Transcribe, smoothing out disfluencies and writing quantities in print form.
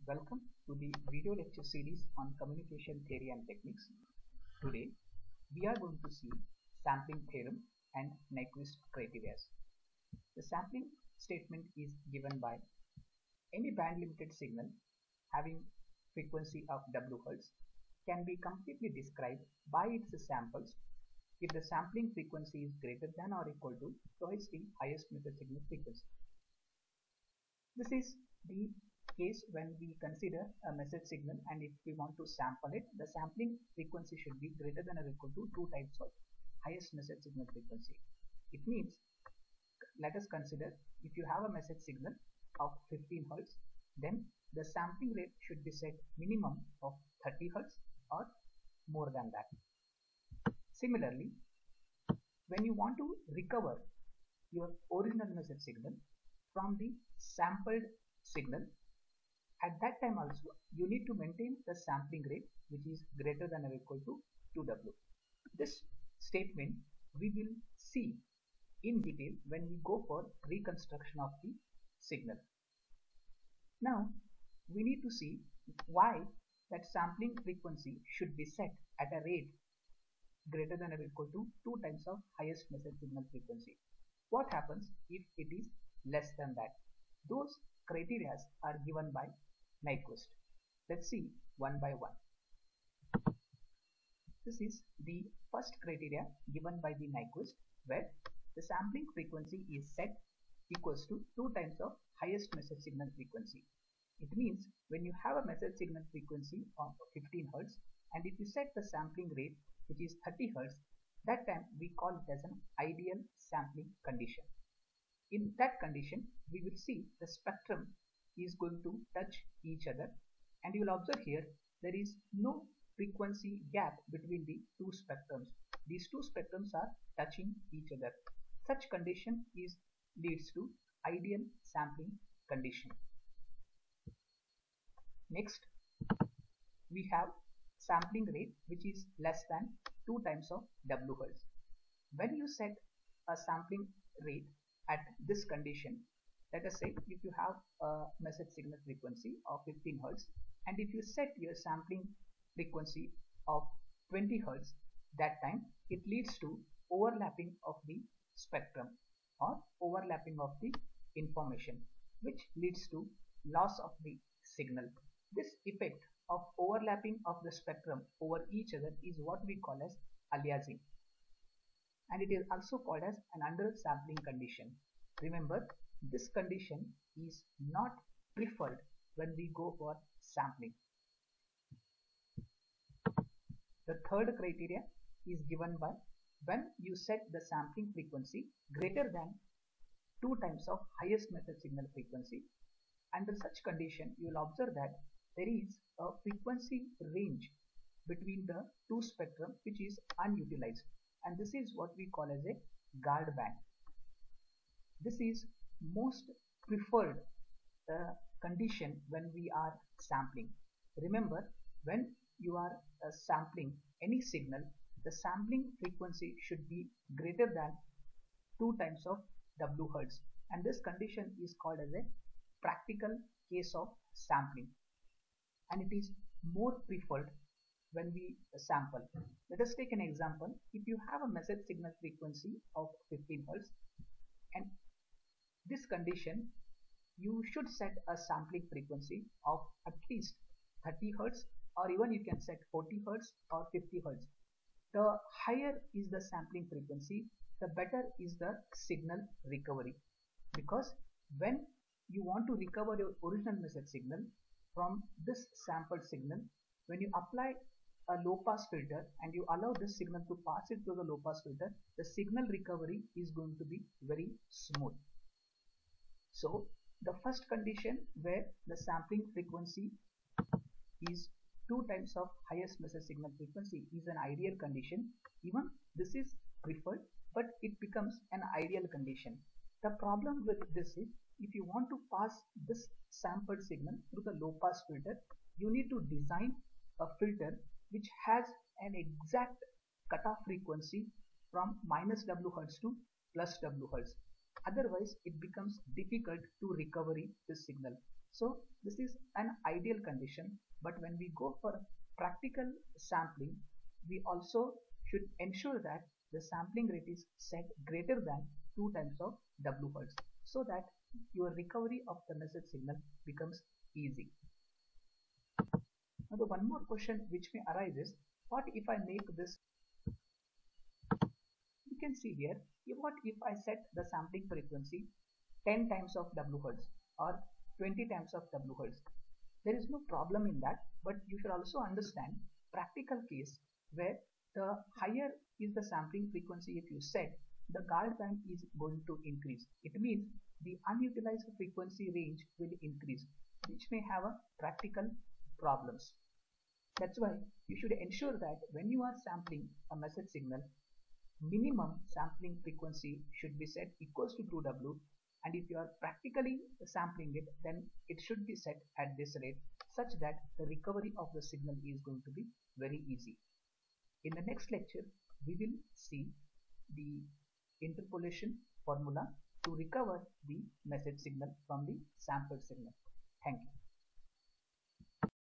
Welcome to the video lecture series on communication theory and techniques. Today we are going to see sampling theorem and Nyquist criteria. The sampling statement is given by any band limited signal having frequency of W Hz can be completely described by its samples if the sampling frequency is greater than or equal to twice the highest method signal frequency. This is the case when we consider a message signal, and if we want to sample it, the sampling frequency should be greater than or equal to 2 times of highest message signal frequency. It means, let us consider if you have a message signal of 15 Hz, then the sampling rate should be set minimum of 30 Hz or more than that. Similarly, when you want to recover your original message signal from the sampled signal, at that time also you need to maintain the sampling rate which is greater than or equal to 2W. This statement we will see in detail when we go for reconstruction of the signal. Now we need to see why that sampling frequency should be set at a rate greater than or equal to 2 times of highest message signal frequency. What happens if it is less than that? Those criteria are given by Nyquist. Let's see one by one. This is the first criteria given by the Nyquist, where the sampling frequency is set equals to 2 times of highest message signal frequency. It means when you have a message signal frequency of 15 Hz and if you set the sampling rate which is 30 Hz, that time we call it as an ideal sampling condition. In that condition, we will see the spectrum is going to touch each other, and you will observe here there is no frequency gap between the two spectrums. These two spectrums are touching each other. Such condition leads to ideal sampling condition. Next, we have sampling rate which is less than 2 times of W Hz. When you set a sampling rate at this condition, let us say if you have a message signal frequency of 15 Hz and if you set your sampling frequency of 20 Hz, that time it leads to overlapping of the spectrum or overlapping of the information, which leads to loss of the signal. This effect of overlapping of the spectrum over each other is what we call as aliasing, and it is also called as an undersampling condition. Remember, this condition is not preferred when we go for sampling. The third criteria is given by when you set the sampling frequency greater than 2 times of highest method signal frequency. Under such condition, you will observe that there is a frequency range between the two spectrum which is unutilized, and this is what we call as a guard band. This is most preferred condition when we are sampling. Remember, when you are sampling any signal, the sampling frequency should be greater than 2 times of W Hz, and this condition is called as a practical case of sampling, and it is more preferred when we sample. Let us take an example. If you have a message signal frequency of 15 Hz, and this condition you should set a sampling frequency of at least 30 Hz, or even you can set 40 Hz or 50 Hz. The higher is the sampling frequency, the better is the signal recovery, because when you want to recover your original message signal from this sampled signal, when you apply a low pass filter and you allow this signal to pass it through the low pass filter, the signal recovery is going to be very smooth. So the first condition, where the sampling frequency is 2 times of highest message signal frequency, is an ideal condition. Even this is preferred, but it becomes an ideal condition. The problem with this is, if you want to pass this sampled signal through the low pass filter, you need to design a filter which has an exact cutoff frequency from -W Hz to +W Hz. Otherwise, it becomes difficult to recover this signal. So this is an ideal condition, but when we go for practical sampling, we also should ensure that the sampling rate is set greater than 2 times of W hertz, so that your recovery of the message signal becomes easy. Now the one more question which may arise is, what if I make this, you can see here, what if I set the sampling frequency 10 times of W hertz or 20 times of W hertz? There is no problem in that, but you should also understand practical case where the higher is the sampling frequency if you set, the guard band is going to increase. It means the unutilized frequency range will increase, which may have a practical problems. That's why you should ensure that when you are sampling a message signal, minimum sampling frequency should be set equals to 2W, and if you are practically sampling it, then it should be set at this rate such that the recovery of the signal is going to be very easy. In the next lecture, we will see the interpolation formula to recover the message signal from the sampled signal. Thank you.